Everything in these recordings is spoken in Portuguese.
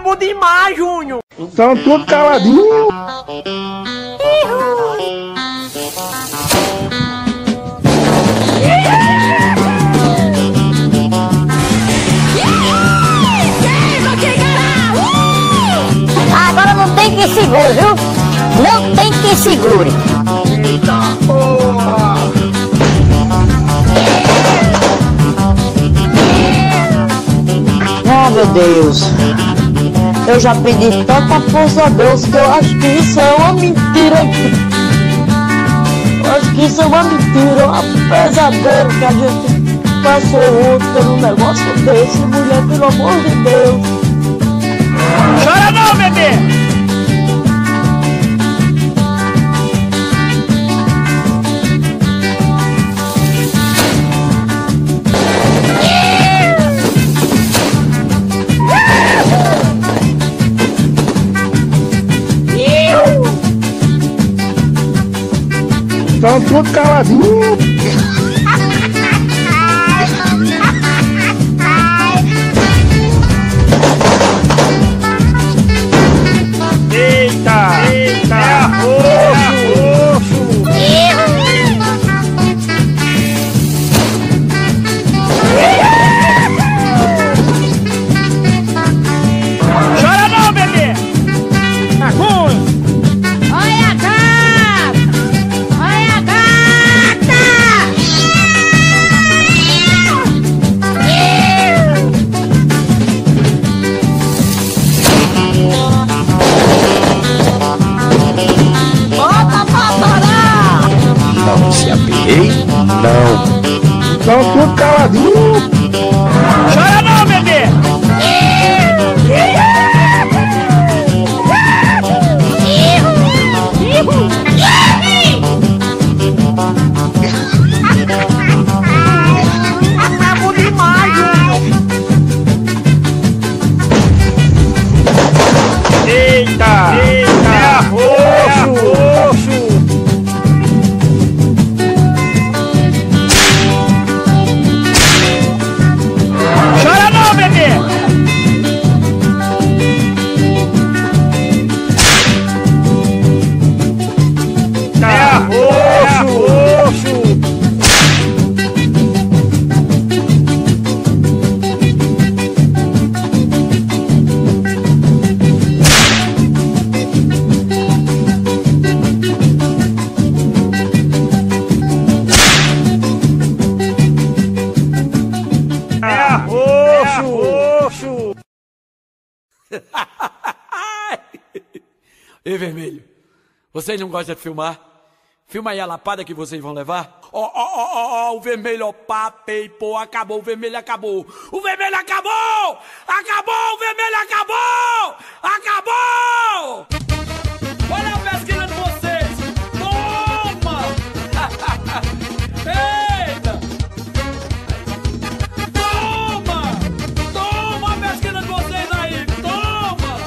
bom demais, Júnior. Estão tudo caladinho. Agora não tem quem segure, viu? Não tem quem segure. Eita porra! Ah, meu Deus. Eu já pedi tanta força a Deus que eu acho que isso é uma mentira. Eu acho que isso é uma mentira, um pesadelo que a gente passou ontem pelo negócio desse, mulher, pelo amor de Deus. Chora não, bebê. Estão tudo caladinho. Eita, eita, roxo. Chora não, bebê. Tá ruim. Olha a gata! Olha a gata! Bota pra parar! Não se apeguei, não. Estão tudo caladinho. Chora não, bebê. Tá bom demais, Eita, eita, roxo. Chora não, bebê. Roxo. Roxo. Ei, vermelho, vocês não gostam de filmar? Filma aí a lapada que vocês vão levar. Ó, o vermelho, ó, papei, pô, acabou, o vermelho acabou. O vermelho acabou! Acabou, o vermelho acabou! Acabou! Olha a pesquisa de vocês! Toma! Eita! Toma a pesquisa de vocês aí! Toma!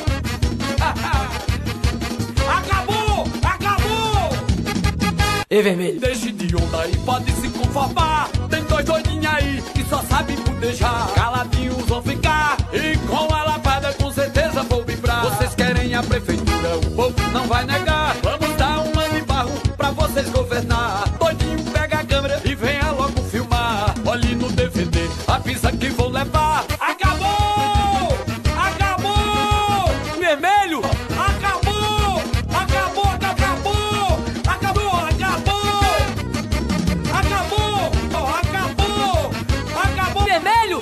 Acabou! Ei, vermelho, deixe de onda aí, pode se conformar. Tem dois doidinhos aí que só sabem pudejar. Caladinhos vão ficar e com a lapada com certeza vou vibrar. Vocês querem a prefeitura, o povo não vai negar. Vamos dar um ano de barro pra vocês governar. Doidinho pega a câmera e venha logo filmar. Olhe no DVD a pizza que vou levar. Acabou! Vermelho! Acabou! Vermelho!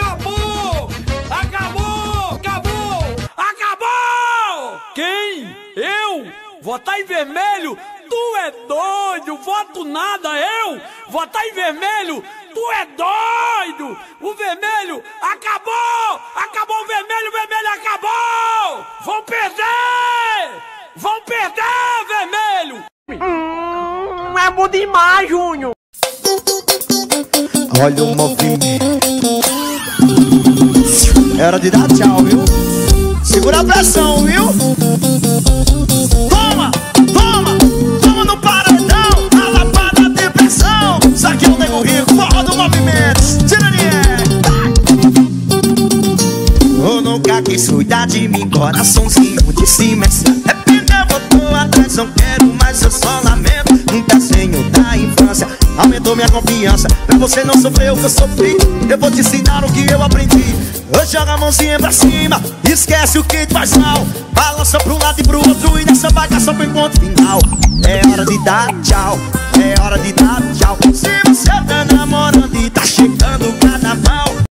Acabou! Quem? Eu? Votar em vermelho? Tu é doido! Voto nada, eu? Votar em vermelho? Tu é doido! O vermelho acabou! Acabou o vermelho acabou! Vão perder, vermelho! É bom demais, Júnior. Olha o movimento. É hora de dar tchau, viu? Segura a pressão, viu? Toma no paredão. A lapada de pressão. Isso aqui é o Nego Rico, forró do movimento. Tira de nunca quis cuidar de mim, coraçãozinho de cima. Se arrependeu, voltou atrás, não quero mais, eu só lamento. Um desenho da infância aumentou minha confiança. Pra você não sofrer o que eu sofri, eu vou te ensinar o que eu aprendi. Hoje joga a mãozinha pra cima, esquece o que te faz mal. Balança pro lado e pro outro e nessa bagaça pro encontro final. É hora de dar tchau, é hora de dar tchau.